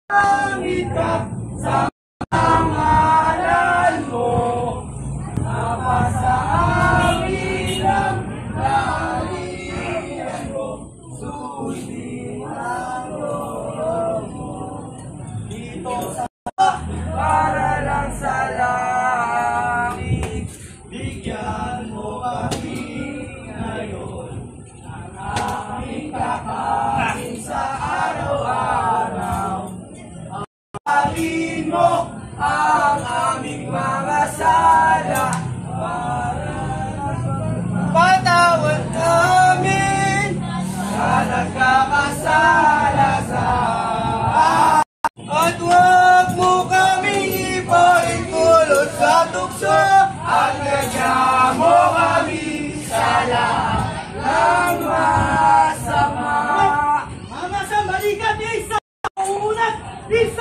langit ka sa pangalan mo, napasa amin ang dalihan mo, sundin ang loob mo. Dito sa para lang sa langit, bigyan mo kami ngayon ang aming kakain sa araw-araw. Alin mo ang aming mga sala para patawad namin sa nagkakasala sa at huwag mo kaming ipaintulot sa tukso at lagyan mo kami sa lahat ng masama. Mga masama, di ka, di sa unat, di sa